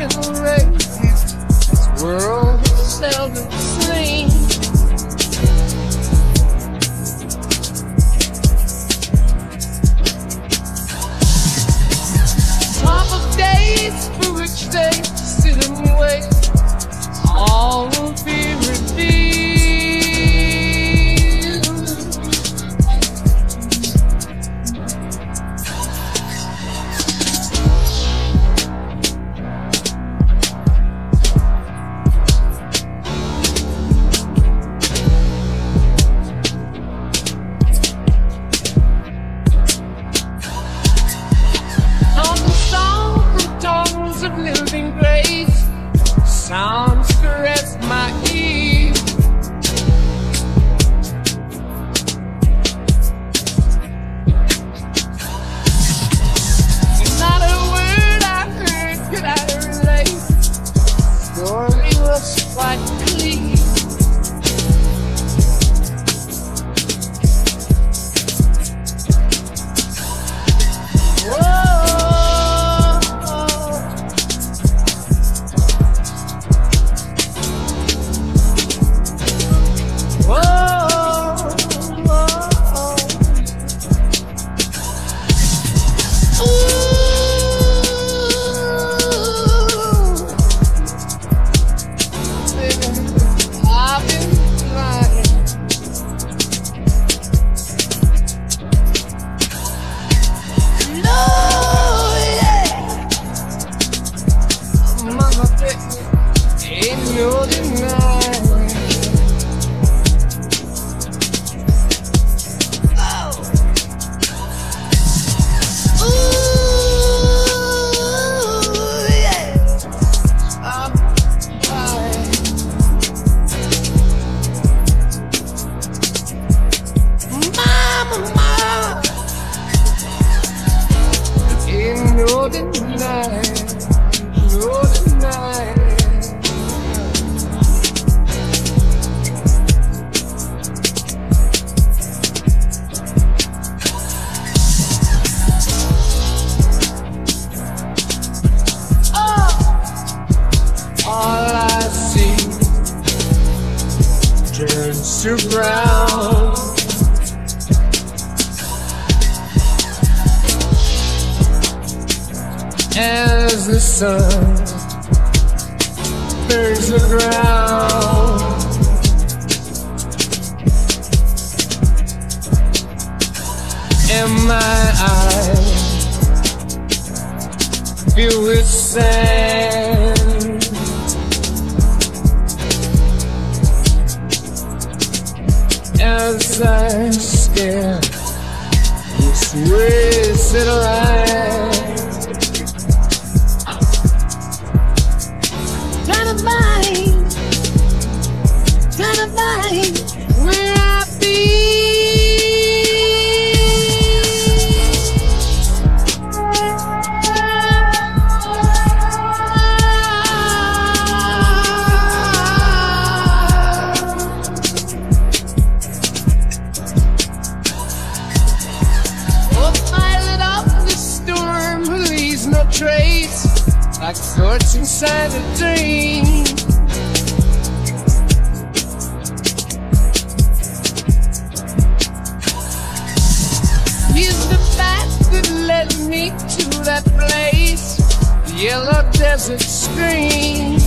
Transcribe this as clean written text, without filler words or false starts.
generations, this world is seldom seen. Top of days for which they sit and wait, all will be revealed. Of living grace, sounds caress my ear. Not a word I heard could I relate. Story was quite clear. Ain't no denying. Oh. Ooh, yeah. I'm fine. Mama, ain't no denying. No denying. All I see turns to brown. As the sun burns the ground, and my eyes filled with sand. As I stare this wasted life, trying to find where I be. Trace like thoughts inside a dream. Is the fact that led me to that place, the yellow desert stream.